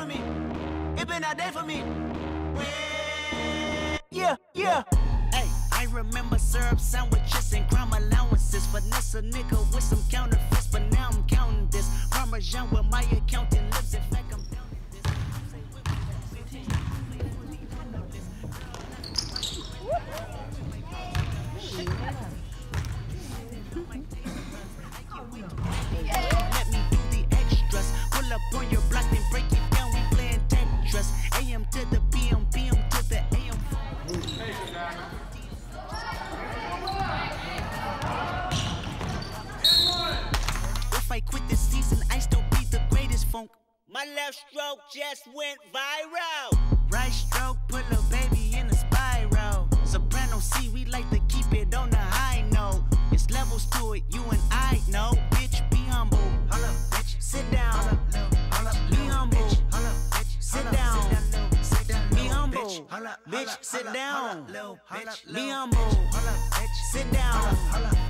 for me. It been a day for me. Yeah, yeah. Hey, I remember syrup sandwiches and crime allowances. Finesse a nigga with some counterfeits, but now I'm counting this. Parmesan where my accountant lives. In fact, I'm down with Let me do the extras. Pull up on your block and break it down. We playing Tetris. AM to the PM, PM to the AM. If I quit this season, I still be the greatest funk. My left stroke just went viral. Right stroke put a baby in a spiral. Soprano C, we like to keep it on the high note. It's levels to it, you and I know. Bitch, be humble. Hold up, bitch. Sit down. Be humble. Sit down. Be humble. Bitch, sit down. Be humble. Sit down.